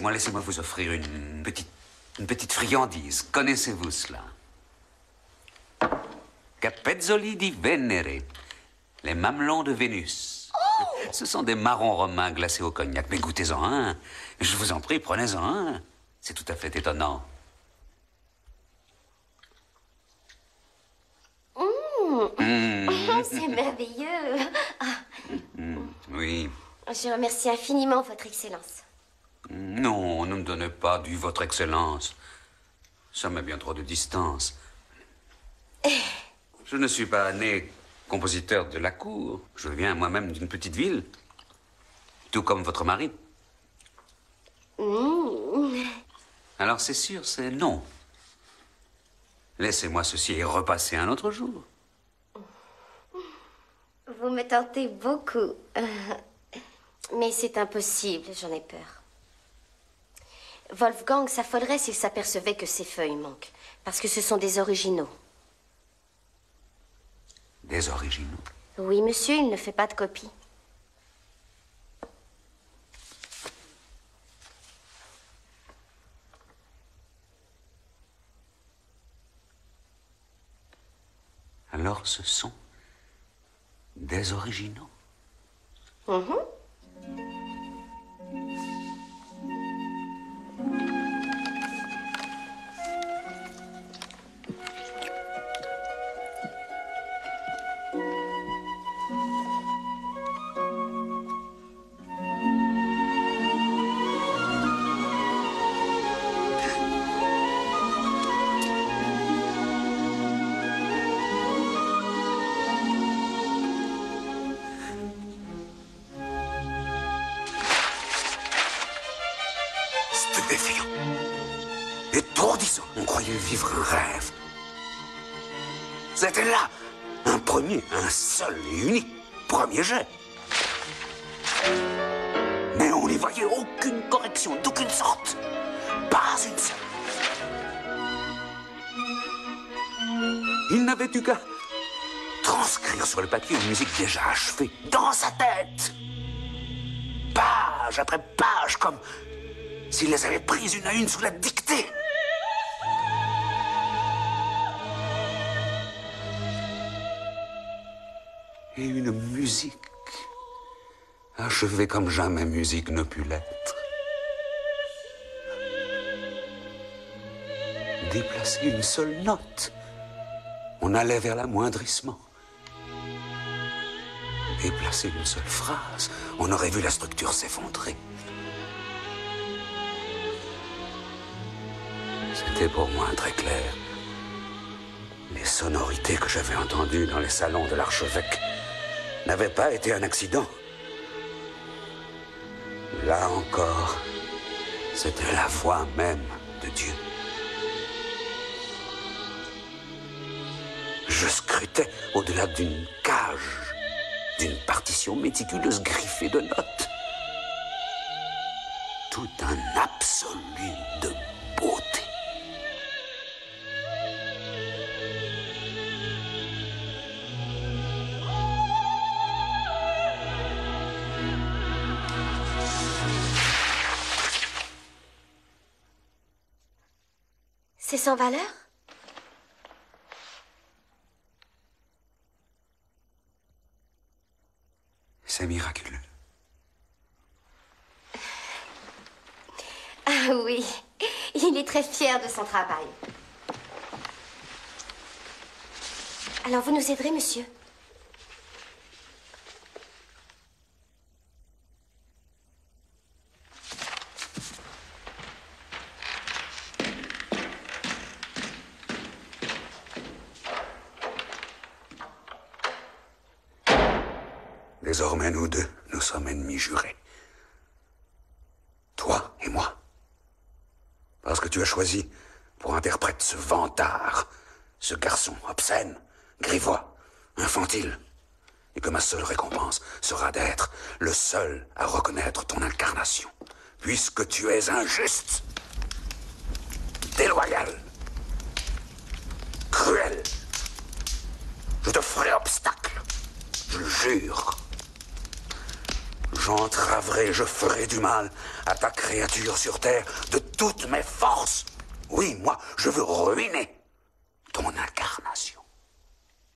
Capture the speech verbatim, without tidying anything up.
Moi, laissez-moi vous offrir une petite, une petite friandise. Connaissez-vous cela? Capezzoli di Venere, les mamelons de Vénus. Oh! Ce sont des marrons romains glacés au cognac. Mais goûtez-en un. Je vous en prie, prenez-en un. C'est tout à fait étonnant. Mmh. Mmh. C'est merveilleux. Mmh. Oui. Je remercie infiniment Votre Excellence. Non, ne me donnez pas du Votre Excellence. Ça met bien trop de distance. Je ne suis pas né compositeur de la cour. Je viens moi-même d'une petite ville. Tout comme votre mari. Mmh. Alors c'est sûr, c'est non. Laissez-moi ceci et repasser un autre jour. Vous me tentez beaucoup. Mais c'est impossible, j'en ai peur. Wolfgang s'affolerait s'il s'apercevait que ces feuilles manquent. Parce que ce sont des originaux. Des originaux? Oui, monsieur, il ne fait pas de copie. Alors ce sont des originaux? Mm-hmm. Stupéfiant. Étourdissant. On croyait vivre un rêve. C'était là. Un premier, un seul et unique premier jet. Mais on n'y voyait aucune correction, d'aucune sorte. Pas une seule. Il n'avait eu qu'à transcrire sur le papier une musique déjà achevée, dans sa tête. Page après page, comme s'il les avait prises une à une sous la dictée. Et une musique achevée comme jamais musique ne put l'être. Déplacer une seule note, on allait vers l'amoindrissement. Déplacer une seule phrase, on aurait vu la structure s'effondrer. C'était pour moi très clair. Les sonorités que j'avais entendues dans les salons de l'archevêque n'avaient pas été un accident. Là encore, c'était la voix même de Dieu. Je scrutais au-delà d'une cage, d'une partition méticuleuse griffée de notes. Tout un absolu de beauté. C'est sans valeur? C'est miraculeux. Ah oui, il est très fier de son travail. Alors, vous nous aiderez, monsieur? Désormais, nous deux, nous sommes ennemis jurés. Toi et moi. Parce que tu as choisi pour interprète ce vantard, ce garçon obscène, grivois, infantile, et que ma seule récompense sera d'être le seul à reconnaître ton incarnation, puisque tu es injuste, déloyal, cruel. Je te ferai obstacle, je le jure. J'entraverai, je ferai du mal à ta créature sur Terre de toutes mes forces. Oui, moi, je veux ruiner